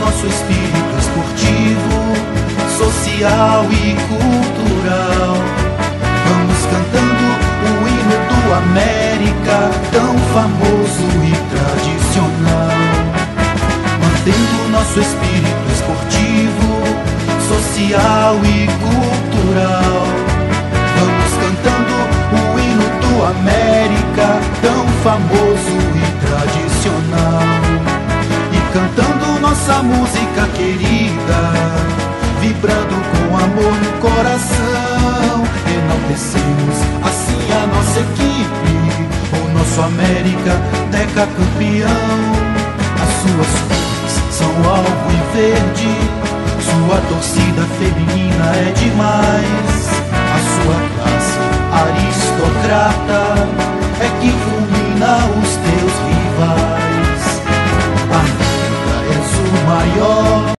nosso espírito esportivo, social e cultural. Vamos cantando o hino do América, tão famoso e tradicional. Mantendo nosso espírito esportivo, social e cultural. Vamos cantando o hino do América, tão famoso e tradicional. E cantando nossa música querida, vibrando com amor no coração, enaltecemos assim a nossa equipe, o nosso América decacampeão. As suas cores são alvo e verde, sua torcida feminina é demais, a sua classe